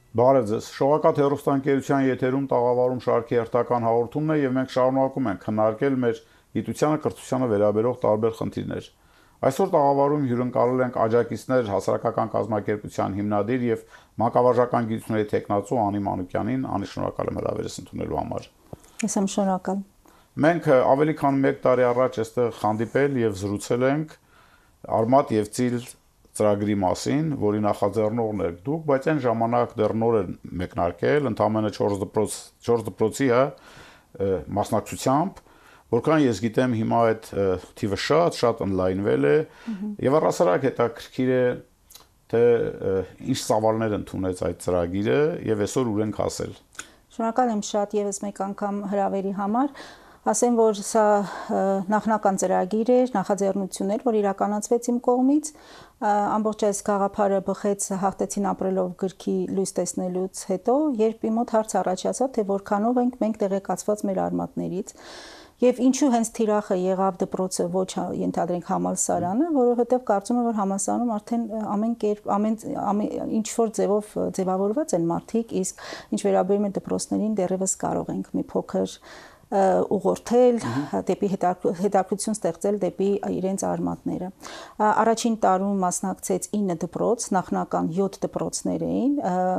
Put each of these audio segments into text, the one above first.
Բարև ձեզ։ Շողակաթ հեռուստաընկերության եթերում տաղավարում շարքի հերթական հաղորդումն է եւ մենք շարունակում ենք քննարկել մեր գիտությանը, կրթությանը վերաբերող տարբեր խնդիրներ։ Այսօր տաղավարում հյուրընկալել ենք աջակիցներ հասարակական կազմակերպության հիմնադիր եւ մանկավարժական գիտությունների տեխնացու Անի Մանուկյանին։ Անի, շնորհակալ եմ հրավերս ընդունելու համար։ Ես եմ շնորհակալ։ Մենք ավելի քան 1 տարի առաջ այստեղ հանդիպել եւ զրուցել ենք Արմատ եւ Ծիլ ծրագրի մասին, որի նախաձեռնողն եք դուք, բայց այն ժամանակ դեռ նոր էր մեկնարկել, ընդամենը 4 դպրոցի մասնակցությամբ, որքան ես գիտեմ հիմա այդ թիվը շատ ընդլայնվել է եւ առասարակ հետաքրքիր է թե ինչ ծավալներ ընդունեց այդ ծրագիրը եւ այսօր ուր ենք հասել։ Շնորհակալ եմ շատ եւս մեկ անգամ հրավերի համար։ Ասեմ, որ սա նախնական ծրագիր էր, նախաձեռնություն էր, որ իրականացվեց իմ կողմից, ամբողջ այս գաղափարը բխեց հաղթեցին ապրելով գրքի լույս տեսնելուց հետո, երբ իմ մոտ հարց առաջացավ, թե որքանով ենք մենք տեղեկացված մեր արմատներից, եւ ինչու հենց թիրախը եղավ դպրոցը, ոչ ենթադրենք համալսարանը, որովհետեւ կարծում եմ, որ համալսարանում արդեն ամեն կերպ, ինչ որ ձևով ձևավորված են մարդիկ, իսկ ինչ վերաբերում է դպրոցներին, դեռևս կարող ենք մի փոքր ուղղորդել դեպի հետաքրություն ստեղծել դեպի իրենց արմատները։ Առաջին տարում մասնակցեց 9 դպրոց, նախնական 7 դպրոցներ էին,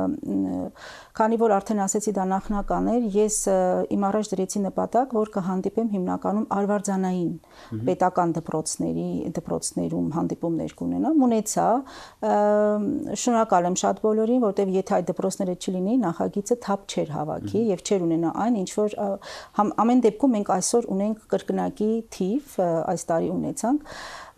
քանի որ արդեն ասեցի դա նախնական էր, ես իմ առաջ դրեցի նպատակ, որ կհանդիպեմ հիմնականում արվարձանային պետական դպրոցներում հանդիպումներ կունենամ, ունեցա, շնորհակալ եմ շատ բոլորին, որտեղ եթե այդ դպրոցները չլինեին, նախագիծը թափ չէր հավաքի եւ չէր ունենա այն, ինչ որ ամեն դեպքում մենք այսօր ունենք կրկնակի թիվ, այս տարի ունեցանք,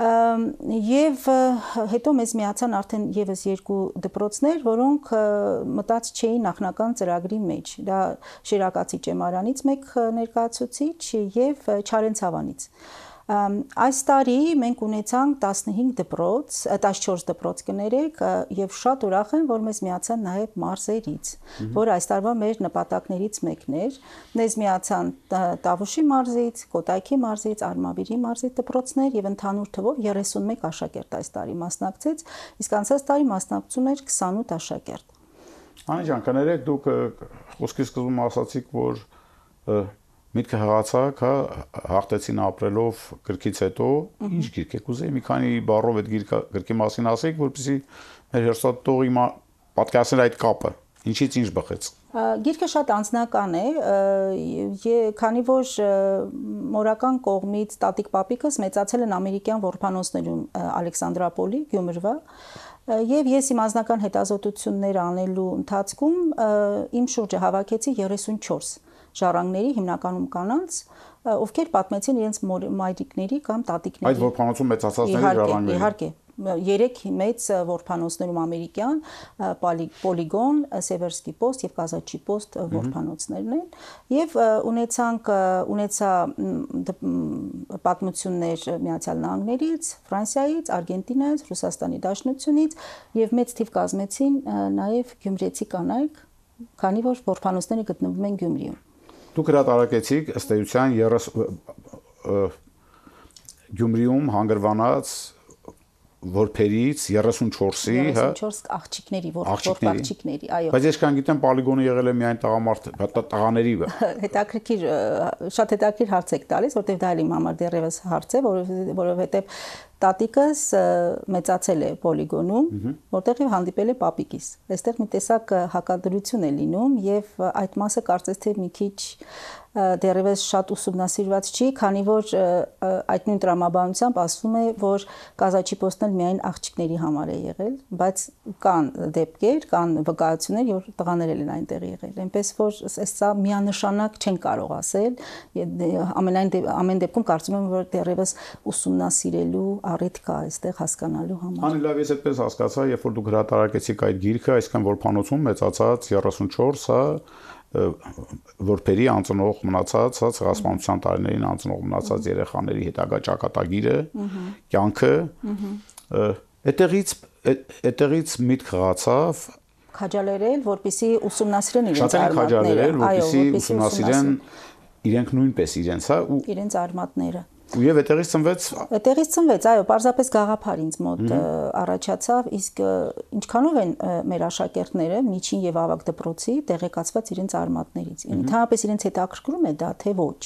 եւ հետո մեզ միացան արդեն եւս 2 դպրոցներ, որոնք մտած չէին նախնական ծրագրի մեջ։ Դա Շիրակացի ճեմարանից մեկ ներկայացուցիչ եւ Չարենցավանից։ Այս տարի մենք ունեցանք 15 դպրոց, 14 դպրոց կներեք եւ շատ ուրախ եմ, որ մեզ միացան նաեւ մարզերից, որ այս տարվա մեր նպատակներից մեկն էր։ Մեզ միացան Տավուշի մարզից, Կոտայքի մարզից, Արմավիրի մարզից դպրոցներ եւ ընդհանուր թվով 31 աշակերտ այս տարի մասնակցեց, իսկ անցած տարի մասնակցում էր 28 աշակերտ։ Անի ջան, կներեք դուք խոսքի սկզբում ասացիք, որ միտքը հղացակ, հաղթեցին ապրելով գրքից հետո, ինչ գիրք եք ուզեի, մի քանի բառով այդ գրքի մասին ասեք, որպեսզի մեր հերոստատողի պատկերացնել այդ կապը, ինչից ինչ բխեց։ Գիրքը շատ անձնական է, քանի որ մորական կողմից տատիկ պապիկս մեծացել են ամերիկյան որբանոցներում Ալեքսանդրապոլի, Գյումրվա, եւ ես իմ անձնական հետազոտություններ անելու ընթացքում իմ շուրջը հավաքեցի 34 ժառանգների, հիմնականում կանանց, ովքեր պատմեցին իրենց մայրիկների կամ տատիկների։ Այդ որբանոցում մեծացածների ժառանգների։ Իհարկե, 3 մեծ որբանոցներում ամերիկյան, Պոլիգոն, Սևերսկի պոստ եւ Կազաչի պոստ որբանոցներն են, եւ ունեցա պատմություններ Միացյալ Նահանգներից, Ֆրանսիայից, Արգենտինայից, Ռուսաստանի Դաշնությունից եւ մեծ թիվ կազմեցին նաեւ գյումրեցի կանայք, քանի որ որբանոցները գտնվում են Գյումրիում։ Դուք հրատարակեցիք ըստ էության Գյումրիում հանգրվանած որբերից 34-ի, հա, 34 աղջիկների, որբաղջիկների, այո։ Բայց ես կան գիտեմ պոլիգոնը եղել է միայն տղաների։ Հետաքրքիր, շատ հետաքրքիր հարց եք տալիս, որտեղ դա էլ իմ համար դեռևս հարց է, որովհետև տատիկս մեծացել է պոլիգոնում, որտեղ հանդիպել է պապիկիս։ Այստեղ մի տեսակ հակադրություն է լինում եւ այդ մասը կարծես թե մի քիչ դեռևս շատ ուսումնասիրված չի, քանի որ այդ նույն տրամաբանությամբ ասվում է, որ Կազաչի պոստն էլ միայն աղջիկների համար է եղել, բայց կան դեպքեր, կան վկայություններ, որ տղաներ են այնտեղ եղել։ Այնպես որ սա միանշանակ չեն կարող ասել, ամեն դեպքում կարծում եմ, որ դեռևս ուսումնասիրելու առիթ կա այստեղ հասկանալու համար։ Անի լավ, ես այդպես հասկացա, երբ որ դուք հրատարակեցիք այդ գիրքը, այսքան որբանոցում մեծացած 34, հա, որբերի անծնող մնացած, հա, ցեղասպանության տարիներին անծնող մնացած երեխաների հետագա ճակատագիրը, կյանքը, այդտեղից միտք հղացավ քաջալերել, որպեսզի ուսումնասիրեն իրենց արմատները, որպեսզի ուսումնասիրեն իրենք նույնպես իրենց, հա, իրենց արմատները։ Ու եւ այդտեղից ծնվեց այո, պարզապես գաղափար ինձ մոտ առաջացավ, իսկ ինչքանով են մեր աշակերտները միջին եւ ավագ դպրոցի տեղեկացված իրենց արմատներից։ Ընդհանրապես իրենց հետաքրքրում է դա թե ոչ։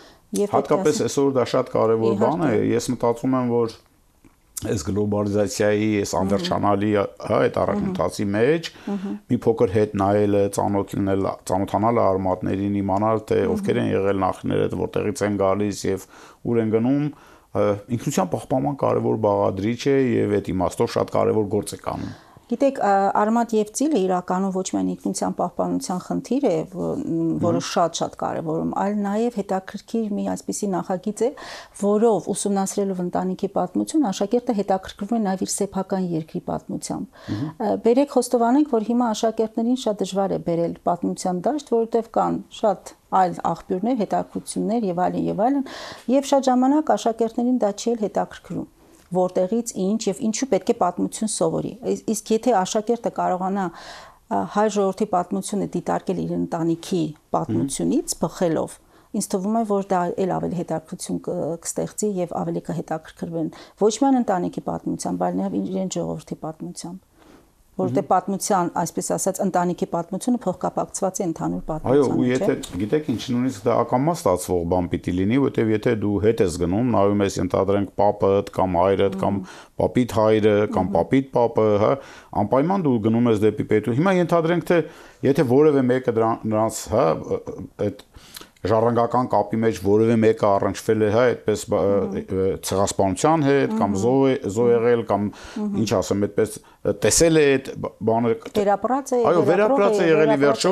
Եվ հատկապես այսօր դա շատ կարեւոր բան է։ Ես մտածում եմ, որ այս գլոբալիզացիայի, այս անվերջանալի այդ առաքնթացի մեջ մի փոքր հետ նայելը, ծանոթանալը արմատներին, իմանալ թե ովքեր են եղել նախնիները, որտեղից են գալիս եւ ուր են գնում, ինքնության պահպանման կարևոր բաղադրիչ է եւ այդ իմաստով շատ կարևոր գործ է կանում։ Գիտեք, արմատ եւ ծիլը իրականում ոչ միայն ինքնության պահպանության խնդիր է, որը շատ կարևորում, այլ նաեւ հետաքրքիր մի այսպիսի նախագիծ է, որով ուսումնասիրելով ընտանիքի պատմություն, աշակերտը հետաքրքրվում է նաեւ իր սեփական երկրի պատմությամբ։ Բերեք խոստովանենք, որ հիմա աշակերտներին շատ դժվար է բերել պատմության դաշտ, որովհետեւ կան շատ այլ աղբյուրներ, հետաքրքրություններ եւ այլն, եւ շատ ժամանակ աշակերտներին դա չի հետաքրքրում, որտեղից ինչ եւ ինչու պետք է պատմություն սովորի։ Իսկ եթե աշակերտը կարողանա հայ ժողովրդի պատմությունը դիտարկել իր ընտանիքի պատմությունից բխելով, ինձ թվում է, որ դա էլ ավելի հետաքրքրություն կստեղծի եւ ավելի կհետաքրքրվեն ոչ միայն ընտանիքի պատմությամբ, այլ նաեւ իրեն ժողովրդի պատմությամբ։ Որտե պատմության, այսպես ասած, ընտանիքի պատմությունը փոխկապակցված է ընդհանուր պատմությանը, այո, ու եթե գիտեք ինչ, նույնիսկ դա ակամա ստացվող բան պիտի լինի, որտեվ եթե դու հետ ես գնում, նայում ես ընդհանրենք պապդ կամ հայրդ կամ պապիդ հայրը կամ պապիդ պապը, հա, անպայման դու գնում ես դեպի պետու։ Հիմա ընդհանրենք թե եթե որևէ մեկը նրանց, հա, այդ ժառանգական կապի մեջ որևէ մեկը առնչվել է, հա, այդպես ցեղասպանության հետ կամ զո եղել կամ ինչ ասեմ, այդպես տեսել է այդ բաները վերապրած է, այո, վերապրած է եղել ի վերջո,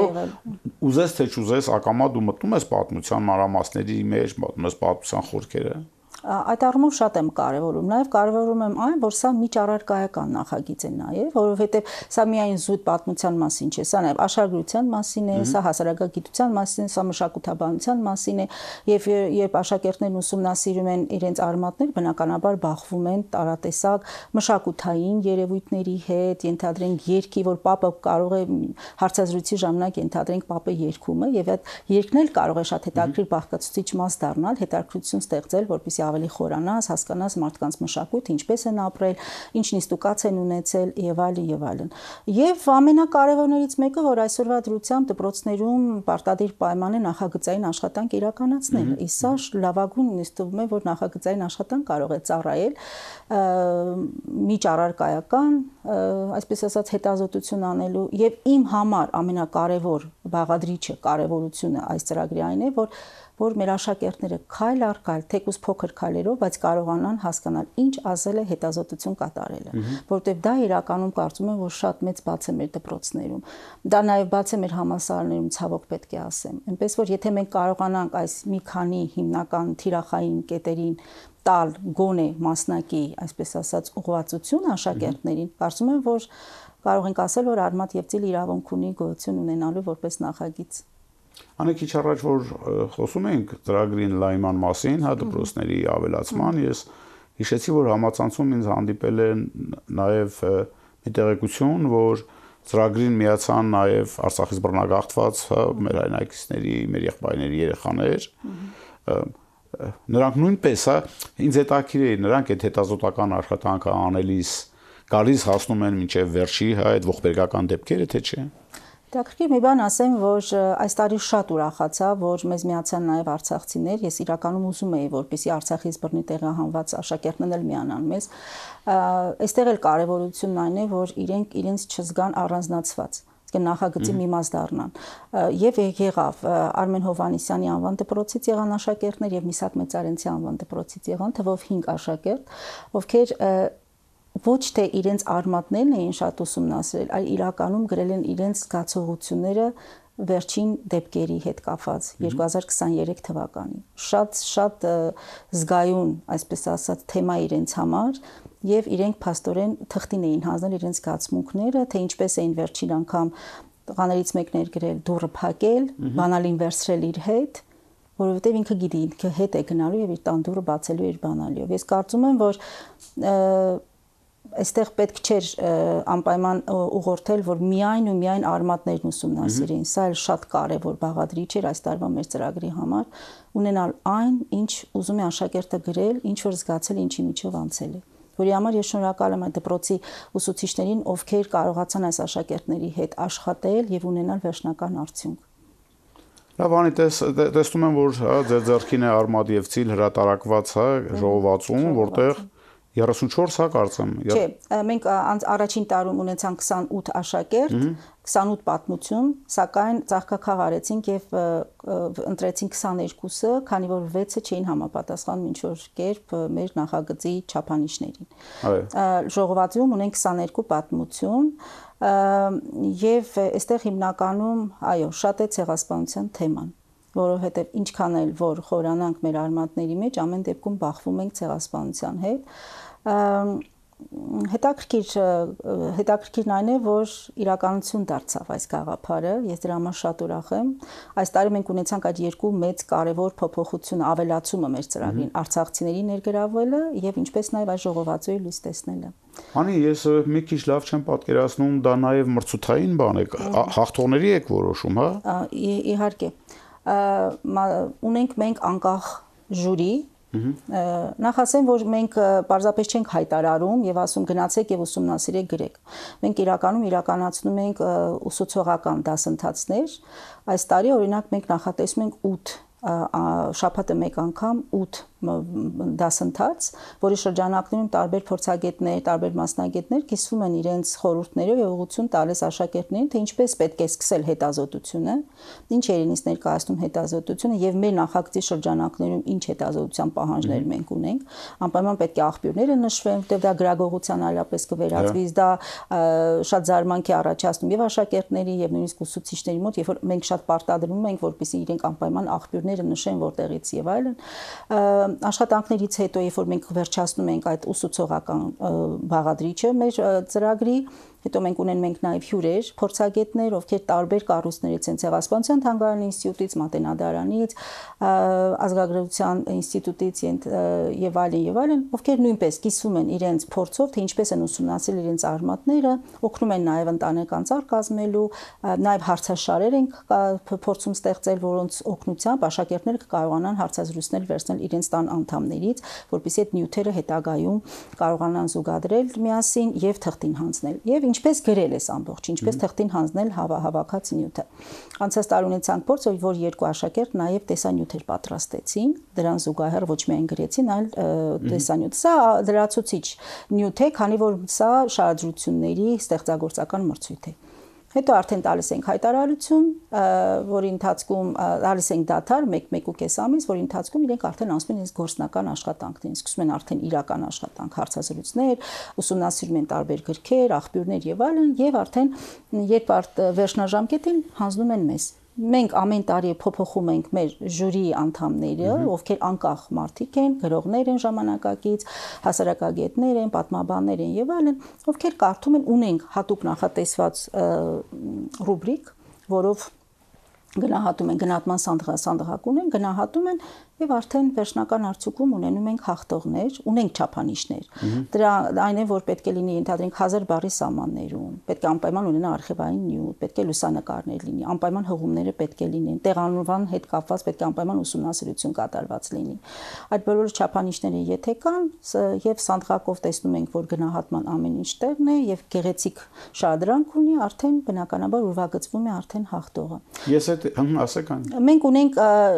ուզես թե չուզես ակամա դու մտնում ես պատմության մանրամասների մեջ, մտնում ես պատմության խորքերը։ Այդ առումով շատ եմ կարևորում, նաև կարևորում եմ այն, որ սա միջառարկայական նախագիծ է նաև, որովհետև սա միայն զուտ պատմության մասին չէ, սա նաև աշխարհագրության մասին է, սա հասարակագիտության մասին է, սա մշակութաբանության մասին է, եւ երբ աշակերտներն ուսումնասիրում են իրենց արմատներ, բնականաբար բախվում են տարատեսակ մշակութային երևույթների հետ, ենթադրենք երգի, որ պապը կարող է հարցազրույցի ժամանակ ենթադրենք պապը երգում է, եւ այդ երգն էլ կարող է շատ հետաքրքիր բաղկացուցիչ մաս դառնալ, հետաքրքրություն ստեղծել, որպեսզի ավելի խորանաս, հասկանաս մարդկանց մշակույթը, ինչպես են ապրել, ինչ նիստուկաց են ունեցել եւ այլն եւ այլն։ Եվ ամենակարևորներից մեկը, որ այսօրվա դրությամբ դպրոցներում պարտադիր պայման է նախագծային աշխատանք իրականացնել։ Իսկ սա լավագույն ինձ թվում է, որ նախագծային աշխատանք կարող է ծառայել միջառարկայական, այսպես ասած, հետազոտություն անելու եւ իմ համար ամենակարևոր բաղադրիչը, կարևորությունը այս ծրագրի այն է, որ մեր աշակերտները քայլ առ քայլ, թեկուզ փոքր քայլերով, բայց կարողանան հասկանալ ինչ ասել է հետազոտություն կատարելը, որովհետև դա իրականում կարծում եմ, որ շատ մեծ բաց է մեր դպրոցներում։ Դա նաև բաց է մեր համալսարաններում, ցավոք պետք է ասեմ։ Այնպես որ եթե մենք կարողանանք այս մի քանի հիմնական թիրախային կետերին տալ գոնե մասնակի, այսպես ասած, ուղղվածություն աշակերտներին, կարծում եմ, որ կարող ենք ասել, որ արմատ եւ ծիլ իրավունք ունի գոյություն ունենալու որպես նախագիծ։ Անեք քիչ առաջ որ խոսում էինք ծրագրի լայնման մասին, հա, դպրոցների ավելացման, ես հիշեցի, որ համացանցում ինձ հանդիպել է նաև մի տեղեկություն, որ ծրագրին միացան նաև Արցախից բռնագաղթված, հա, մեր հայրենակիցների, մեր եղբայրների երեխաներ, նրանք նույնպես, հա, ինձ հետաքրքիր է, նրանք այդ հետազոտական աշխատանքը անելիս գալիս հասնում են մինչև վերջի, հա, այդ ողբերգական դեպքերը, թե չէ։ Հետաքրքիր մի բան ասեմ, որ այս տարի շատ ուրախացա, որ մեզ միացան նաև արցախցիներ, ես իրականում ուզում էի, որպեսզի Արցախից բռնի տեղահանված աշակերտներն էլ միանան մեզ։ Այստեղ էլ կարևորությունն այն է, որ իրենց չզգան առանձնացված, նախագծի մի մաս դառնան։ Եվ եղավ Արմեն Հովհաննիսյանի անվան դպրոցից եղան աշակերտներ եւ Միսակ Մեծարենցի անվան դպրոցից եղան, թվով 5 աշակերտ, ովքեր ոչ թե իրենց արմատներն էին շատ ուսումնասիրել, այլ իրականում գրել են իրենց զգացողությունները վերջին դեպքերի հետ կապված 2023 թվականին։ Շատ զգայուն, այսպես ասած, թեմա իրենց համար եւ իրենք փաստորեն թղթին էին հանձնել իրենց զգացմունքները, թե ինչպես էին վերջին անգամ տղաներից մեկն էր գրել դուռը փակել, բանալին վերցրել իր հետ, որովհետեւ ինքը գիտի, ինքը հետ է գնալու եւ իր տան դուռը բացելու իր բանալիով։ Ես կարծում եմ, որ այստեղ պետք չէր անպայման ուղղորդել, որ միայն ու միայն արմատներն ուսումնասիրեին։ Սա էլ շատ կարևոր բաղադրիչ էր այս տարվա մեր ծրագրի համար, ունենալ այն, ինչ ուզում է աշակերտը գրել, ինչ որ զգացել, ինչի միջով անցել է։ Որի համար ես շնորհակալ եմ այդ դպրոցի ուսուցիչներին, ովքեր կարողացան այս աշակերտների հետ աշխատել եւ ունենալ վերջնական արդյունք։ Լավ, Անի, տեսնում եմ, որ ձեր ձեռքին է Արմադ եւ Ցիլ հրատարակված ժողովածուն, որտեղ 34 հա կարծեմ։ Չէ, մենք առաջին տարում ունեցանք 28 աշակերտ, 28 պատմություն, սակայն ծաղկաքաղ արեցինք եւ ընտրեցինք 22-ը, քանի որ 6-ը չէին համապատասխանում ինչ որ կերպ մեր նախագծի չափանիշներին։ Ժողովածուում ունենք 22 պատմություն եւ այստեղ հիմնականում, այո, շատ է ցեղասպանության թեման, որովհետեւ ինչքան էլ որ խորանանք մեր արմատների մեջ, ամեն դեպքում բախվում ենք ցեղասպանության հետ։ Հետաքրքիրն այն է, որ իրականություն դարձավ այս գաղափարը, ես դրա համար շատ ուրախ եմ։ Այս տարի մենք ունեցանք այդ երկու մեծ կարևոր փոփոխություն, ավելացումը մեր ծրագրին, արցախցիների ներգրավելը եւ ինչպես նաեւ այս ժողովածուի լույս տեսնելը։ Անի, ես մի քիչ լավ չեմ պատկերացնում, դա նաեւ մրցութային բան է, հաղթողների եք որոշում, հա։ Իհարկե։ Ունենք մենք անկախ ժյուրի։ Նախ ասեմ, որ մենք պարզապես չենք հայտարարում եւ ասում գնացեք եւ ուսումնասիրեք գրեք։ Մենք իրականում իրականացնում ենք ուսուցողական դասընթացներ։ Այս տարի օրինակ մենք նախատեսում ենք 8 շաբաթը մեկ անգամ 8 դասընթաց, որի շրջանակներում տարբեր փորձագետներ, տարբեր մասնագետներ կիսվում են իրենց խորհուրդներով եւ ուղղություն տալիս աշակերտներին, թե ինչպես պետք է սկսել հետազոտությունը, ինչ է իրենից ներկայացնում հետազոտությունը եւ մեր նախագծի շրջանակներում ինչ հետազոտության պահանջներ մենք ունենք, անպայման պետք է աղբյուրները նշվեն, որտեղ դա գրագողության այլապես կվերածվի, դա շատ զարմանք է առաջացնում եւ աշակերտների եւ նույնիսկ ուսուցիչների մոտ, երբ որ մենք շատ պարտադրում ենք, որպեսզի իրենք անպայման աղբյուրները նշեն որտեղից եւ այլն։ Աշխատանքներից հետո, երբ որ մենք վերջացնում ենք այդ ուսուցողական բաղադրիչը մեր ծրագրի, հետո մենք ունենք նաև հյուրեր, փորձագետներ, ովքեր տարբեր կառույցներից են, Ցեղասպանության թանգարանի ինստիտուտից, Մատենադարանից, Ազգագրության ինստիտուտից եւ այլն, ովքեր նույնպես կիսվում են իրենց փորձով, թե ինչպես են ուսումնասիրել իրենց արմատները, օգնում են նաև ընտանեկան ծառ կազմելու, նաև հարցաշարեր են փորձում ստեղծել, որոնց օգնությամբ աշակերտները կկարողանան հարցազրույցներ վերցնել իրենց տան անդամներից, որպեսզի այդ նյութերը հետագայում կարողանան զուգադրել միասին եւ թղթին հանձնել։ Եվ ինչպես գրել ես ամբողջ, ինչպես թղթին հանձնել հավաքած նյութը։ Անցած տարի ունեցանք փորձ, որ երկու աշակերտ նաև տեսանյութեր պատրաստեցին, դրան զուգահեռ ոչ միայն գրեցին, այլ տեսանյութ։ Սա լրացուցիչ նյութ է, քանի որ սա շարադրությունների ստեղծագործական մրցույթ է։ Հետո արդեն տալիս ենք հայտարարություն, որի ընթացքում տալիս ենք դադար 1-1.5 ամիս, որի ընթացքում իրենք արդեն անցնում են իրենց գործնական աշխատանքներին, սկսում են արդեն իրական աշխատանք, հարցազրույցներ, ուսումնասիրում են տարբեր գրքեր, աղբյուրներ եւ այլն, եւ արդեն երբ վերջնաժամկետին հանձնում են մեզ։ Մենք ամեն տարի փոփոխում ենք մեր ժյուրիի անդամները, ովքեր անկախ մարդիկ են, գրողներ են ժամանակակից, հասարակագետներ են, պատմաբաններ են եւ այլն, ովքեր կարդում են, ունենք հատուկ նախատեսված ռուբրիկ, որով գնահատում են, գնահատման սանդղակ ունեն, գնահատում են եւ արդեն վերջնական արդյունքում ունենում ենք հաղթողներ, ունենք չափանիշներ։ Դրա այն է, որ պետք է լինի ընդհանրենք 1000 բառի սահմաններում, պետք է անպայման ունենա արխիվային նյութ, պետք է լուսանկարներ լինի, անպայման հղումները պետք է լինեն, տեղանուան հետ կապված պետք է անպայման ուսումնասիրություն կատարված լինի։ Այդ բոլոր չափանիշները եթե կան եւ սանդղակով տեսնում ենք, որ գնահատման ամեն ինչ տեղն է եւ գեղեցիկ շարադրանք ունի, արդեն բնականաբար ուրվագծվում է արդեն հաղթողը։ Ես ասեք այն։ Մենք ունենք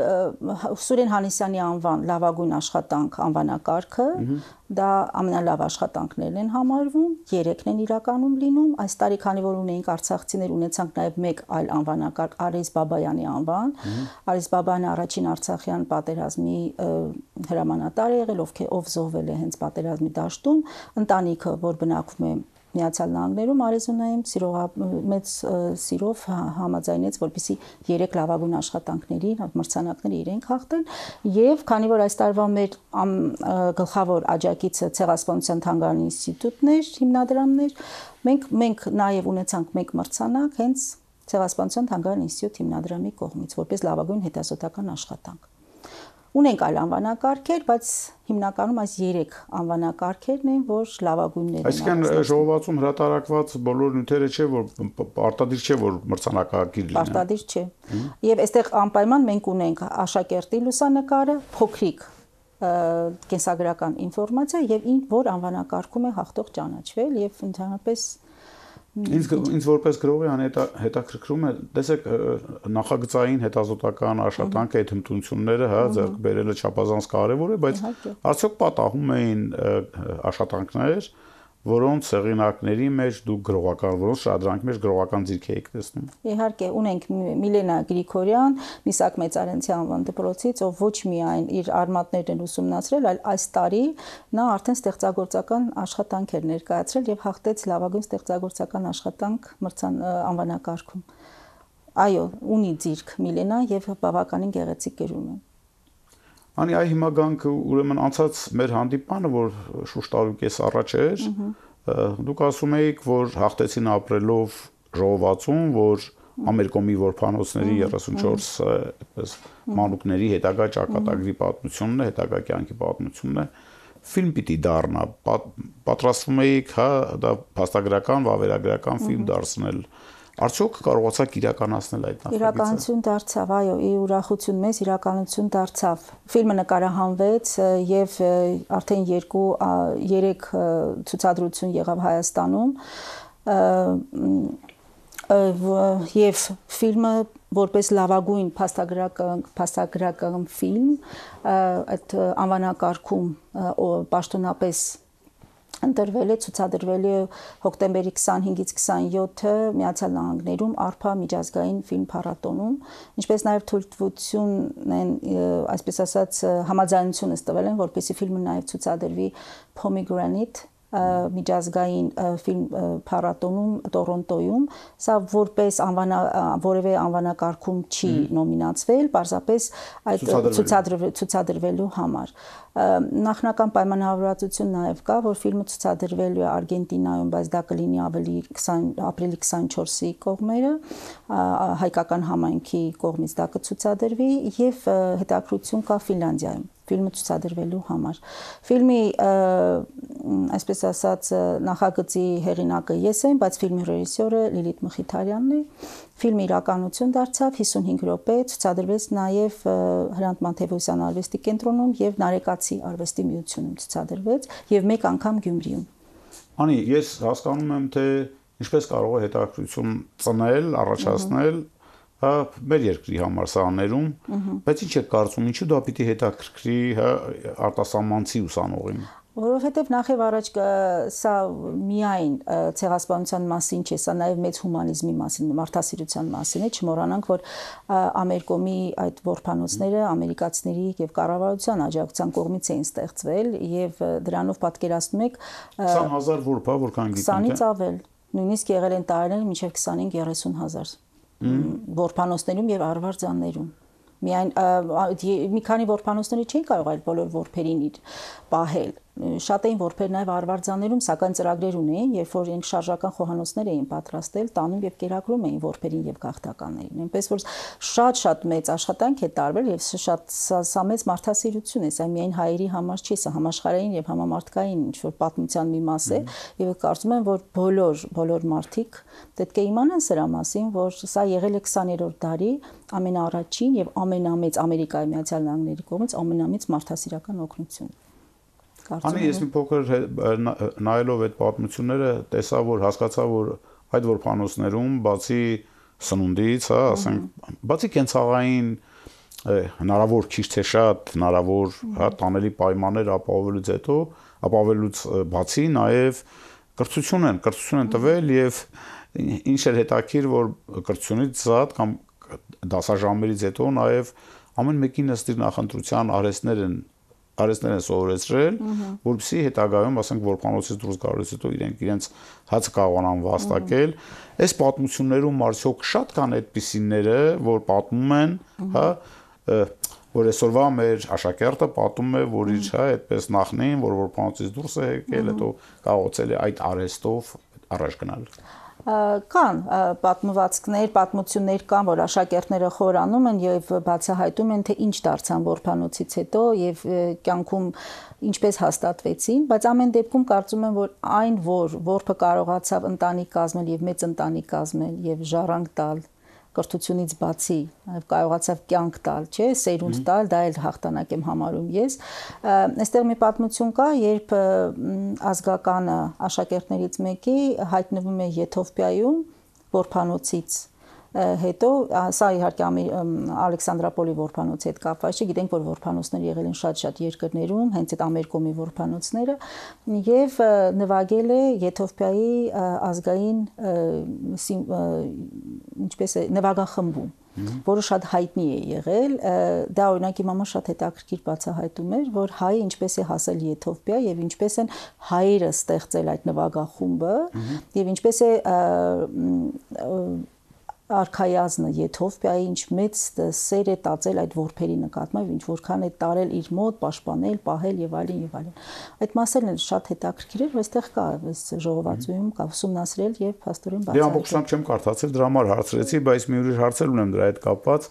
Սուրեն Հանիսյանի անվան լավագույն աշխատանք անվանակարգը, դա ամենալավ աշխատանքներն են համարվում, 3-ն են իրականում լինում, այս տարի քանի որ ունեինք արցախցիներ, ունեցանք նաև մեկ այլ անվանակարգ Արիս Բաբայանի անվան, Արիս Բաբայանը առաջին արցախյան պատերազմի հրամանատար է եղել, ով զոհվել է հենց պատերազմի դաշտում, ընտանիքը, որ բնակվում է Միացյալ Նահանգներում Արիզոնայում մեծ սիրով համաձայնեց, որպեսզի 3 լավագույն աշխատանքների մրցանակները իրենք հաղթեն եւ քանի որ այս տարվա մեր գլխավոր աջակիցը Ցեղասպանության թանգարանի ինստիտուտն էր, հիմնադրամներ, մենք նաեւ ունեցանք մեկ մրցանակ հենց Ցեղասպանության թանգարանի ինստիտուտ հիմնադրամի կողմից, որպես լավագույն հետազոտական աշխատանք։ Ունենք այլ անվանակարգեր, բայց հիմնականում այս 3 անվանակարգերն են, որ լավագույններն են։ Այսինքն ժողովածում հրատարակված բոլոր նյութերը չէ, որ պարտադիր չէ, որ մրցանակակիր լինեն։ Պարտադիր չէ։ Եվ այստեղ անպայման մենք ունենք աշակերտի լուսանկարը, փոքրիկ կենսագրական ինֆորմացիա եւ որ անվանակարգում է հաղթող ճանաչվել եւ ընդհանրապես Ինձ որպես գրողի հետաքրքրում է, տեսեք, նախագծային հետազոտական աշխատանքը այդ հմտությունները, հա, ձեռք բերելը չափազանց կարևոր է, բայց արդյոք պատահում էին աշխատանքներ, որոնց հեղինակների մեջ դուք գրողական, որոնց շարադրանքի մեջ գրողական ձիրք եք տեսնում։ Իհարկե, ունենք Միլենա Գրիգորյան, Միսակ Մեծարենցի անվան դպրոցից, ով ոչ միայն իր արմատներն են ուսումնասիրել, այլ այս տարի նա արդեն ստեղծագործական աշխատանք էր ներկայացրել եւ հաղթեց լավագույն ստեղծագործական աշխատանք անվանակարգում։ Այո, ունի ձիրք Միլենա եւ բավականին գեղեցիկ գրում է։ Անի այ հիմա գանք ուրեմն անցած մեր հանդիպանը, որ շուրջ տարուկես առաջ էր, դուք ասում էիք, որ հաղթեցին ապրելով ժողովածում, որ Ամերիկոմի որփանոցների 34 այդպես մանուկների հետագա ճակատագրի պատմությունն է, հետագա կյանքի պատմությունն է, ֆիլմ պիտի դառնա, պատրաստվում էիք, հա, դա փաստագրական, վավերագրական ֆիլմ դարձնել։ Արդյոք կարողացաք իրականացնել այդ նախագիծը։ Իրականություն դարձավ, այո, ի ուրախություն մեզ իրականություն դարձավ։ Ֆիլմը նկարահանվեց եւ արդեն 2-3 ցուցադրություն եղավ Հայաստանում։ Եվ ֆիլմը որպես լավագույն փաստագրական ֆիլմ այդ անվանակարգում պաշտոնապես ընտրվել է, ցուցադրվել է հոկտեմբերի 25-ից 27-ը Միացյալ Նահանգներում ARPA միջազգային ֆիլմ փառատոնում, ինչպես նաև թույլտվություն են, այսպես ասած, համաձայնություն տվել են, որպեսզի ֆիլմը նաև ցուցադրվի Pomegranate միջազգային ֆիլմ փառատոնում Տորոնտոյում, սա որպես որևէ անվանակարգում չի նոմինացվել, պարզապես այդ ցուցադրվելու համար։ Նախնական պայմանավորվածություն նաև կա, որ ֆիլմը ցուցադրվելու է Արգենտինայում, բայց դա կլինի ավելի ապրիլի 24-ի կողմերը, հայկական համայնքի կողմից դա կցուցադրվի եւ հետաքրություն կա Ֆինլանդիայում ֆիլմը ցուցադրվելու համար։ Ֆիլմի այսպես ասած նախագծի հեղինակը ես եմ, բայց ֆիլմի ռեժիսորը Լիլիթ Մխիթարյանն է։ Ֆիլմը իրականություն դարձավ 55 րոպե, ցուցադրվեց նաև Հրանտ Մանթեվոսյան արվեստի կենտրոնում եւ Նարեկացի արվեստի միությունում ցուցադրվեց եւ մեկ անգամ Գյումրիում։ Անի, ես հասկանում եմ, թե ինչպես կարող է հետաքրքրություն ծնել, առաջացնել մեր երկրի համար սաներում, բայց ինչ եք կարծում, ինչու դա պիտի հետաքրքրի արտասահմանցի ուսանողին։ Որովհետև նախ եւ առաջ սա միայն ցեղասպանության մասին չէ, սա նաև մեծ հումանիզմի մասին, մարդասիրության մասին է, չմոռանանք, որ Ամերիկոմի այդ որփանոցները ամերիկացիների եւ կառավարության աջակցության կողմից էին ստեղծվել եւ դրանով պատկերացնում եք 20000 որփա, որքան գիտենք, 20-ից ավել, նույնիսկ եղել են տարիներ մինչեւ 25-30 000 որփանոցներում եւ արվարձաններում։ Միայն մի քանի որփանոցների չէին կարող այլ բոլոր որփերին պահել։ Շատ էին որփեր նաև արվարձաններում, սակայն ծրագրեր ունեին, երբ որ իրենք շարժական խոհանոցներ էին պատրաստել, տանում եւ կերակրում էին որփերին եւ գաղթականներին։ Այնպես որ շատ մեծ աշխատանք է տարվել եւ սա մեծ մարդասիրություն է, սա միայն հայերի համար չի, սա համաշխարհային եւ համամարտկային ինչ-որ պատմության մի մաս է եւ կարծում եմ, որ բոլոր մարդիկ պետք է իմանան սրա մասին, որ սա եղել է 20-րդ դարի ամենաառաջին եւ ամենամեծ Ամերիկայի Միացյալ Նահանգների կողմից ամենամեծ մարդասիրական օգնությունը։ Անի, ես մի փոքր նայելով այդ պատմությունները տեսա, որ հասկացա, որ այդ որփանոցներում բացի սնունդից, հա, ասենք, բացի կենցաղային հնարավոր քիչ թե շատ հնարավոր, հա, տանելի պայմաններ ապահովելուց բացի նաև կրթություն են տվել եւ ինչ էր հետաքրքիր, որ կրթությունից զատ կամ դասաժամերից հետո նաև ամեն մեկին ըստ իր նախընտրության արհեստներ են սովորեցրել, որպեսզի հետագայում, ասենք, որփանոցից դուրս գալուց հետո իրենց հացը կարողանան վաստակել։ Այս պատմություններում արդյոք շատ կան այդպիսիները, որ պատմում են, հա, որ այսօրվա մեր աշակերտը պատմում է, որ իր, հա, այդպես նախնին, որ որփանոցից դուրս է եկել, հետո կարողացել է այդ արհեստով առաջ գնալ։ Կան պատմվածքներ, պատմություններ կան, որ աշակերտները խորանում են եւ բացահայտում են, թե ինչ դարձան որբանոցից հետո եւ կյանքում ինչպես հաստատվեցին, բայց ամեն դեպքում կարծում եմ, որ այն, որ որբը կարողացավ ընտանիք կազմել եւ մեծ ընտանիք կազմել եւ ժառանգ տալ կրթությունից բացի կարողացավ կյանք տալ, չէ, սերունդ տալ, դա էլ հաղթանակ եմ համարում ես։ Այստեղ մի պատմություն կա, երբ ազգականը աշակերտներից մեկի հայտնվում է Եթովպիայում որբանոցից հետո, սա իհարկե Ալեքսանդրապոլի որբանոցի հետ կապված չէ, գիտենք, որ որբանոցներ եղել են շատ երկրներում, հենց այդ Ամերիկոմի որբանոցները, եւ նվագել է Եթովպիայի ազգային ինչպես է նվագախմբում, որը շատ հայտնի է եղել, դա օրինակ իմ մաման շատ հետաքրքիր բացահայտում էր, որ հայը ինչպես է հասել Եթովպիա եւ ինչպես են հայերը ստեղծել այդ նվագախումբը եւ ինչպես է արքայազնը Եթովպիայի ինչ մեծ սեր է տածել այդ որբերի նկատմամբ, ինչ որքան է տարել իր մոտ, պաշտպանել, պահել եւ այլն եւ այլն։ Այդ մասերն էլ շատ հետաքրքիր էր, որ այստեղ կա այս ժողովածուում կա ուսումնասիրել եւ փաստորեն բացահայտել։ Դե ամբողջությամբ չեմ կարդացել, դրա համար հարցրեցի, բայց մի ուրիշ հարցեր ունեմ դրա հետ կապված։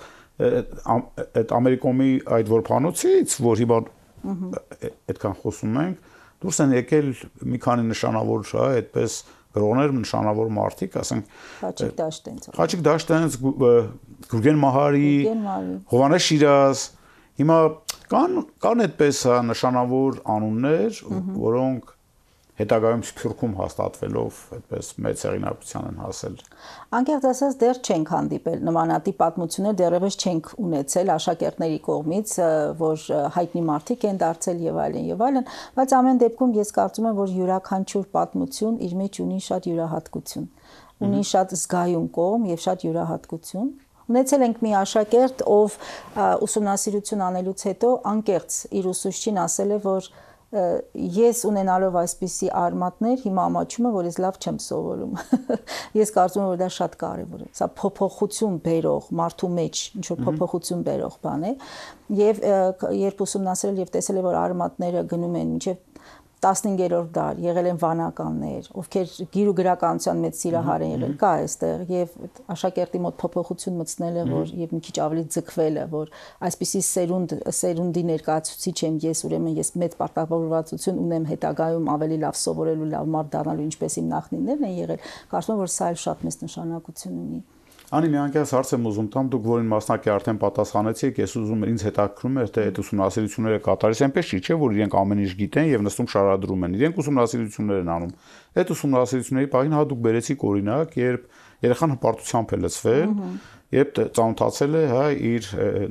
Այդ Ամերիկոմի այդ որբանոցից, որ հիմա այդքան խոսում ենք, դուրս են եկել մի քանի նշանավոր, հա, այդպես գրողներ, նշանավոր մարդիկ, ասենք Խաչիկ Դաշտենց, Գուրգեն Մահարի, Հովհաննես Շիրազ, հիմա կան այդպես նշանավոր անուններ, որոնք հետագայում Սփյուռքում հաստատվելով այդպես մեծ հեղինակության են հասել։ Անկեղծ ասած դեռ չենք հանդիպել նմանատիպ պատմություններ, դեռևս չենք ունեցել աշակերտների կողմից, որ հայտնի մարդիկ են դարձել եւ այլն, բայց ամեն դեպքում ես կարծում եմ, որ յուրաքանչյուր պատմություն իր մեջ ունի շատ յուրահատկություն, ունի շատ զգայուն կողմ եւ շատ յուրահատկություն։ Ունեցել ենք մի աշակերտ, ով ուսումնասիրություն անելուց հետո անկեղծ իր ուսուցչին ասել է, որ ես ունենալով այսպիսի արմատներ հիմա ամաչում եմ, որ ես լավ չեմ սովորում։ Ես կարծում եմ, որ դա շատ կարևոր է։ Սա փոփոխություն բերող, մարդու մեջ ինչ որ փոփոխություն բերող բան է։ Եվ երբ ուսումնասիրել եւ տեսել է, որ արմատները գնում են մինչեւ 15-րդ դար, եղել են վանականներ, ովքեր գիր ու գրականության մեծ սիրահար են եղել, կա այստեղ եւ աշակերտի մոտ փոփոխություն մտցնել է, որ եւ մի քիչ ավելի ձգվել է, որ այսպիսի սերունդի ներկայացուցիչ եմ ես, ուրեմն ես մեծ պարտավորվածություն ունեմ հետագայում ավելի լավ սովորելու, լավ մարդ դառնալու, ինչպես իմ նախնիներն են եղել, կարծում եմ, որ սա էլ շատ մեծ նշանակություն ունի։ Անի մի անկեղծ հարց եմ ուզում տամ, դուք որին մասնակի արդեն պատասխանեցիք, ես ուզում եմ ինձ հետաքրքրում էր, թե այդ ուսումնասիրությունները կատարելիս այնպես չի, չէ, որ իրենք ամեն ինչ գիտեն եւ նստում շարադրում են։ Իրենք ուսումնասիրություններ են անում։ Այդ ուսումնասիրությունների պահին հատուկ բերեցիք օրինակ, երբ երեխան հպարտությամբ է լցվել, երբ ծանոթացել է, հա, իր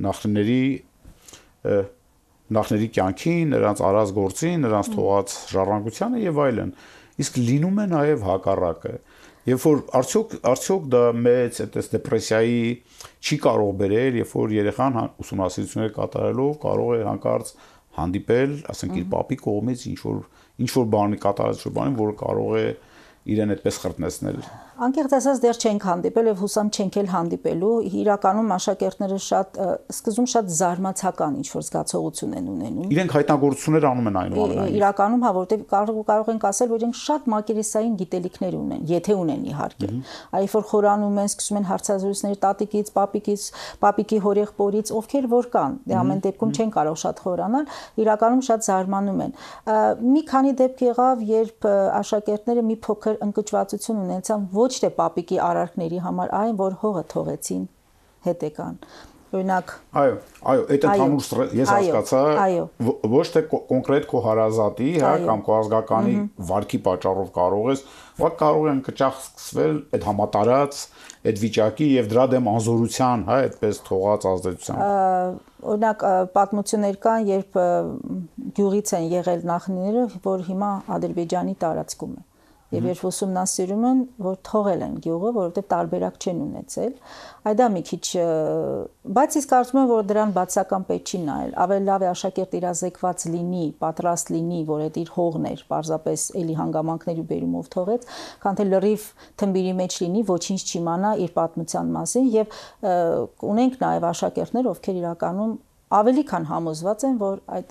նախների կյանքին, նրանց արած գործին, նրանց թողած ժառանգությանը եւ այլն։ Իսկ լինում է նաեւ հակառակը։ Երբ որ արդյոք դա մեծ այդպես դեպրեսիայի չի կարող բերել, երբ որ երեխան ուսումնասիրություններ կատարելով կարող է հանկարծ հանդիպել, ասենք իր պապի կողմից ինչ որ բանի կատարած ինչ-որ բանի, որը կարող է իրեն այդպես խրտնեցնել։ Անկեղծ ասած դեռ չենք հանդիպել եւ հուսամ չենք էլ հանդիպելու։ Իրականում աշակերտները սկզբում շատ զարմացական ինչ-որ զգացողություն են ունենում։ Իրենք հայտնագործություններ անում են այնուամենայնիվ։ Իրականում, հա, որտեղ կարող ենք ասել, որ իրենք շատ մակերեսային գիտելիքներ ունեն, եթե ունեն իհարկե։ Այլ որ խորանում են, սկսում են հարցազրույցներ տատիկից, պապիկից, պապիկի հորեղբորից, ովքեր որ կան։ Դե ամեն դեպքում չեն կարող շատ խորանալ, իրականում շատ զարմանում են։ Մի քանի դեպք եղավ, երբ աշակերտները մի փոքր ընկճվածություն ունեցան ոչ թե պապիկի արարքների համար, այն որ հողը թողեցին, հետ եկան։ Օրինակ, այո, այդ ընդհանուր ես հասկացա, ոչ թե կոնկրետ քո հարազատի, հա, կամ քո ազգականի վարքի պատճառով կարող ես, որ կարող են կճախ սկսվել այդ համատարած, այդ վիճակի եւ դրա դեմ անզորության, հա, այդպես թողած ազդեցությամբ։ Օրինակ պատմություններ կան, երբ գյուղից են եղել նախնիները, որ հիմա Ադրբեջանի տարածքում է։ Եվ երբ ուսումնասիրում են, որ թողել են գյուղը, որովհետև տարբերակ չեն ունեցել, այդ դա մի քիչ, բայց ես կարծում եմ, որ դրան բացական պետք չի նայել, ավելի լավ է աշակերտ իրազեկված լինի, պատրաստ լինի, որ այդ իր հողն էր, պարզապես էլի հանգամանքների բերումով թողեց, քան թե լրիվ թմբիրի մեջ լինի, ոչինչ չիմանա իր պատմության մասին եւ ունենք նաեւ աշակերտներ, ովքեր իրականում ավելի քան համոզված են, որ այդ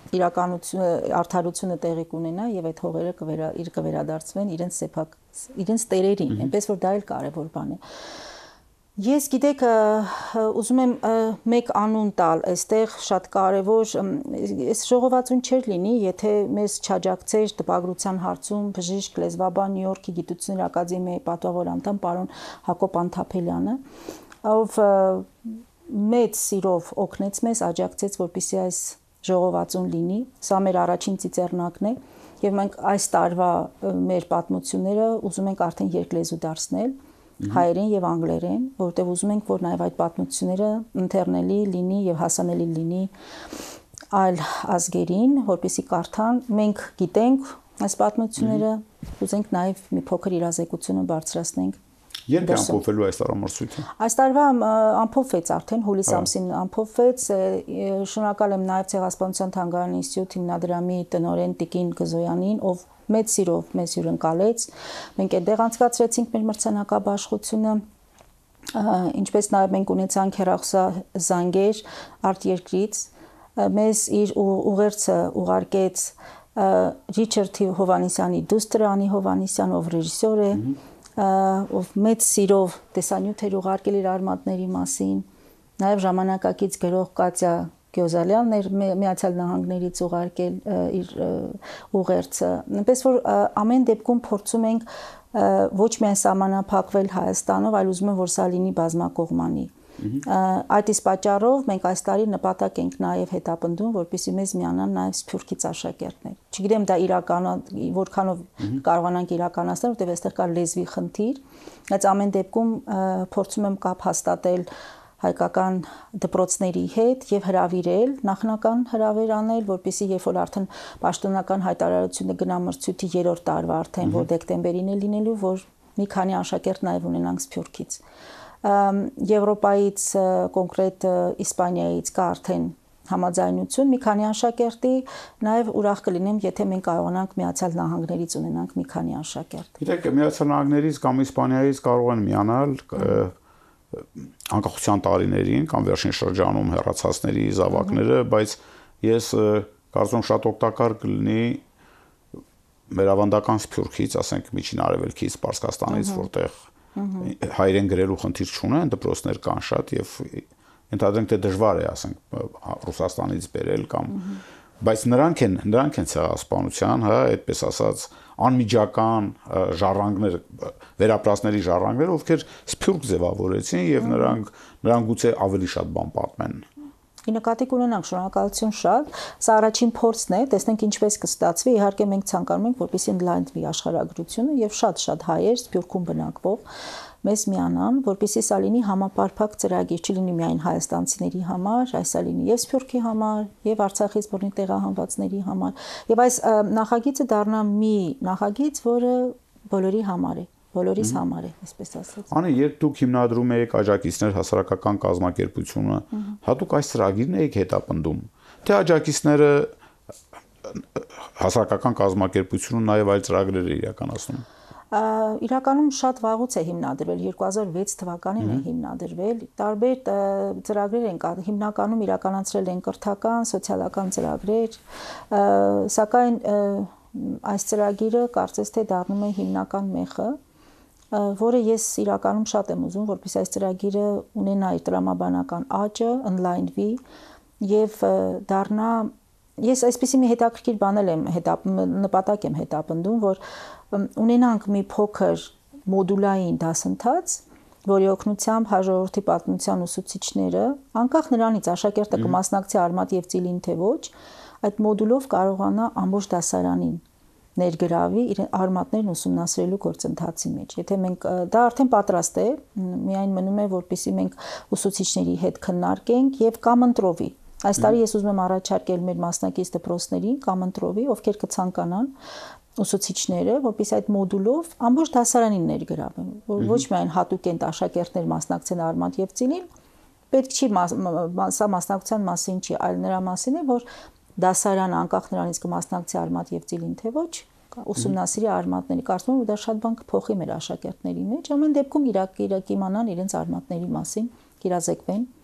իրականությունը արդարությունը տեղի կունենա եւ այդ հողերը կվերադարձվեն իրենց տերերին, այնպես որ դա էլ կարեւոր բան է։ Ես գիտեք ուզում եմ մեկ անուն տալ, այստեղ շատ կարևոր, այս ժողովածուն չէր լինի, եթե մեզ չաջակցեր տպագրության հարցում բժիշկ լեզվաբան Նյու Յորքի գիտությունների ակադեմիայի պատվավոր անդամ պարոն Հակոբ Անթափելյանը, ով մեծ սիրով օգնեց մեզ, աջակցեց, որպեսզի այս ժողովածուն լինի, սա մեր առաջին ծիծեռնակն է, եւ մենք այս տարվա մեր պատմությունները ուզում ենք արդեն երկլեզու դարձնել, հայերեն եւ անգլերեն, որտեղ ուզում ենք, որ նաեւ այդ պատմությունները ընթերնելի լինի եւ հասանելի լինի այլ ազգերին, որպեսզի կարդան, մենք գիտենք այս պատմությունները, ուզենք նաեւ մի փոքր իրազեկությունը բարձրացնենք։ Երբ է ամփոփվելու այս տարամրցույթը։ Այս տարվա ամփոփվեց արդեն հուլիս ամսին ամփոփվեց, շնորհակալ եմ նաեւ Ցեղասպանության թանգարանի ինստիտուտ հիմնադրամի տնօրեն Տիկին Գզոյանին, ով մեծ սիրով մեզ հյուրընկալեց։ Մենք այդտեղ անցկացրեցինք մեր մրցանակաբաշխությունը, ինչպես նաեւ մենք ունեցանք հեռախոսազանգեր արտերկրից, մեզ իր ուղերձը ուղարկեց Ռիչարդ Հովանեսյանի դուստրը Անի Հովանեսյան, ով ռեժիսոր է, ով մեծ սիրով տեսանյութ էր ուղարկել իր արմատների մասին, նաև ժամանակակից գրող Կատյա Գյոզալյանն էր Միացյալ Նահանգներից ուղարկել իր ուղերձը, այնպես որ ամեն դեպքում փորձում ենք ոչ միայն սահմանափակվել Հայաստանով, այլ ուզում եմ, որ սա լինի բազմակողմանի։ Այդ իսկ պատճառով մենք այս տարի նպատակ ենք նաև հետապնդում, որպեսզի մեզ միանան նաև Սփյուռքից աշակերտներ։ Չգիտեմ դա որքանով կարողանանք իրականացնել, որտեղ այստեղ կա լեզվի խնդիր, բայց ամեն դեպքում փորձում եմ կապ հաստատել հայկական դպրոցների հետ եւ հրավիրել, նախնական հրավեր անել, որպեսզի երբ որ արդեն պաշտոնական հայտարարությունը գնա մրցույթի 3-րդ տարվա արդեն, որ դեկտեմբերին է լինելու, որ մի քանի աշակերտ նաև ունենանք Սփյուռքից։ Եվրոպայից, կոնկրետ Իսպանիայից կա արդեն համաձայնություն մի քանի աշակերտի, նաև ուրախ կլինեմ, եթե մենք կարողանանք Միացյալ Նահանգներից ունենանք մի քանի աշակերտ։ Գիտեք, Միացյալ Նահանգներից կամ Իսպանիայից կարող են միանալ անկախության տարիներին կամ վերջին շրջանում հեռացածների զավակները, բայց ես կարծում շատ օգտակար կլինի մեր ավանդական Սփյուռքից, ասենք Միջին Արևելքից, Պարսկաստանից, որտեղ հայերեն գրելու խնդիր չունեն, դպրոցներ կան շատ եւ ընդհանրենք թե դժվար է, ասենք Ռուսաստանից բերել կամ բայց նրանք են ցեղասպանության, հա, այդպես ասած, անմիջական ժառանգներ, վերապրածների ժառանգներ, ովքեր Սփյուռք ձևավորեցին եւ նրանք գուցե ավելի շատ բան պատմեն։ Նկատի կունենանք, շնորհակալություն շատ, սա առաջին փորձն է, տեսնենք ինչպես կստացվի, իհարկե մենք ցանկանում ենք, որպեսզի ընդլայնվի աշխարհագրությունը եւ շատ հայեր Սփյուռքում բնակվող մեզ միանան, որպեսզի սա լինի համապարփակ ծրագիր, չլինի միայն հայաստանցիների համար, այսա լինի եւ Սփյուռքի համար, եւ Արցախից բռնի տեղահանվածների համար, եւ այս նախագիծը դառնա մի նախագիծ, որը բոլորի համար է, բոլորիս համար է, այսպես ասած։ Անի, երբ դուք հիմնադրում եք աջակիցներ հասարակական կազմակերպությունը, հատուկ այս ծրագիրն եք հետապնդում, թե աջակիցները հասարակական կազմակերպությունը նաեւ այլ ծրագրեր է իրականացնում։ Իրականում շատ վաղուց է հիմնադրվել, 2006 թվականին է հիմնադրվել, տարբեր ծրագրեր են կա, հիմնականում իրականացրել են կրթական, սոցիալական ծրագրեր, սակայն այս ծրագիրը կարծես թե դառնում է հիմնական մեխը, որը ես իրականում շատ եմ ուզում, որպեսզի այս ծրագիրը ունենա իր տրամաբանական աճը, ընդլայնվի եւ դառնա, ես այսպեսի մի հետաքրքիր բան եմ նպատակ եմ հետապնդում, որ ունենանք մի փոքր մոդուլային դասընթաց, որի օգնությամբ հաջորդի պատմության ուսուցիչները, անկախ նրանից աշակերտը կմասնակցի արմատ եւ ծիլին թե ոչ, այդ մոդուլով կարողանա ամբողջ դասարանին ներգրավի իր արմատներն ուսումնասիրելու գործընթացի մեջ։ Եթե մենք դա արդեն պատրաստ է, միայն մնում է, որպեսզի մենք ուսուցիչների հետ քննարկենք եւ կամ ընտրովի։ Այս տարի ես ուզում եմ առաջարկել մեր մասնակից դպրոցներին կամ ընտրովի, ովքեր կցանկանան ուսուցիչները, որպեսզի այդ մոդուլով ամբողջ դասարանին ներգրավեն, որ ոչ միայն հատուկ են աշակերտներ մասնակցեն արմատ եւ ծիլին, պետք չի սա մասնակցության մասին չի, այլ նրա մասին է, որ դասարանը անկախ նրանից կմասնակցի արմատ եւ ծիլին թե ոչ, ուսումնասիրի արմատների, կարծում եմ, որ դա շատ բան կփոխի մեր աշակերտների մեջ, ամեն դեպքում իրակ իմանան իրենց արմատների մասին, իրազեկվեն։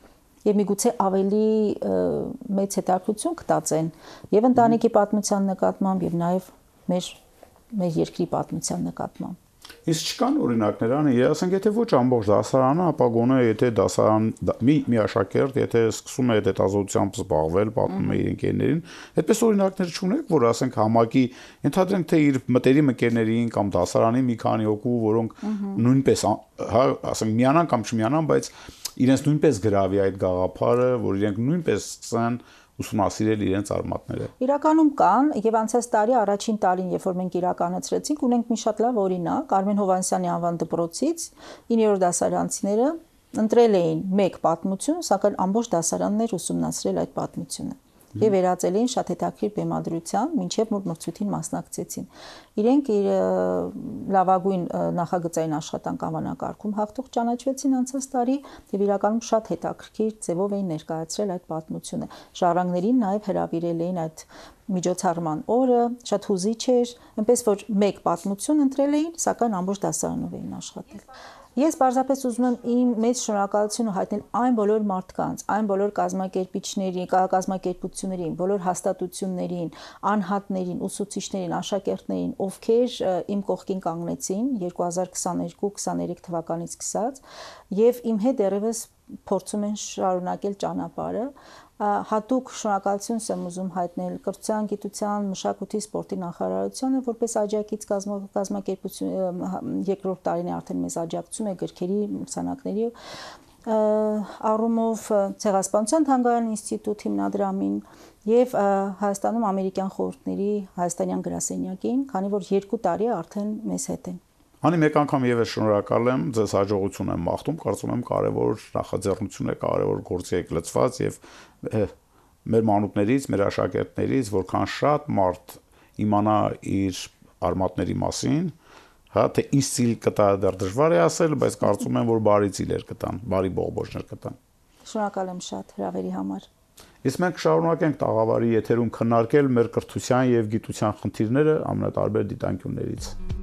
եւ միգուցե ավելի մեծ հետաքրություն կտածեն եւ ընտանիքի պատմության նկատմամբ եւ նաեւ մեր երկրի պատմության նկատմամբ։ Իսկ չկան օրինակներ, ասենք եթե ոչ ամբողջ դասարանը, ապա գոնե եթե դասարան մի աշակերտ, եթե սկսում է հետազոտությամբ զբաղվել, պատմում է իր ընկերներին, այդպես օրինակներ չունեք, որ ասենք համակի, ենթադրենք թե իր մտերիմ ընկերներին կամ դասարանի մի քանի հոգու, որոնք նույնպես, հա, ասենք միանան կամ չմիանան, բայց իրենց նույնպես գրավի այդ գաղափարը, որ իրենք նույնպես սկսեն ուսումնասիրել իրենց արմատները։ Իրականում կան եւ անցած տարի առաջին տարին, երբ որ մենք իրականացրեցինք, ունենք մի շատ լավ օրինակ Արմեն Հովհաննիսյանի անվան դպրոցից 9-րդ դասարանցիները ընտրել էին մեկ պատմություն, սակայն ամբողջ դասարանն էր ուսումնասիրել այդ պատմությունը եւ վերածել էին շատ հետաքրքիր բեմադրության, մինչեւ որ մրցույթին մասնակցեցին։ Իրենք իր լավագույն նախագծային աշխատանք անվանակարգում հաղթող ճանաչվեցին անցած տարի եւ իրականում շատ հետաքրքիր ձևով էին ներկայացրել այդ պատմությունը։ Ժառանգներին նաեւ հրավիրել էին այդ միջոցառման օրը, շատ հուզիչ էր, այնպես որ մեկ պատմություն ընտրել էին, սակայն ամբողջ դասարանով էին աշխատել։ Ես պարզապես ուզում եմ իմ մեծ շնորհակալությունը հայտնել այն բոլոր մարդկանց, այն բոլոր կազմակերպություններին, բոլոր հաստատություններին, անհատներին, ուսուցիչներին, աշակերտներին, ովքեր իմ կողքին կանգնեցին 2022-23 թվականից սկսած եւ իմ հետ դեռևս փորձում են շարունակել ճանապարհը։ Հատուկ շնորհակալություն եմ ուզում հայտնել կրթության, գիտության, մշակույթի, սպորտի նախարարությանը, որպես աջակից կազմակերպություն երկրորդ տարին է արդեն մեզ աջակցում է գրքերի, մրցանակների առումով Ցեղասպանության թանգարան ինստիտուտ հիմնադրամին եւ Հայաստանում ամերիկյան խորհուրդների հայաստանյան գրասենյակին, քանի որ 2 տարի արդեն մեզ հետ են։ Հանի մեկ անգամ եւս շնորհակալ եմ, ձեզ հաջողություն եմ մաղթում, կարծում եմ կարևոր նախաձեռնություն է, կարևոր գործի եք լծված եւ մեր մանուկներից, մեր աշակերտներից, որքան շատ մարդ իմանա իր արմատների մասին, հա, թե ինչ ծիլ կտա դեռ դժվար է ասել, բայց կարծում եմ, որ բարի ծիլեր կտան, բարի բողբոջներ կտան։ Շնորհակալ եմ շատ հրավերի համար։ Իսկ մենք շարունակենք տաղավարի եթերում քննարկել մեր կրթության եւ գիտության խնդիրները ամենատարբեր դիտանկյուններից։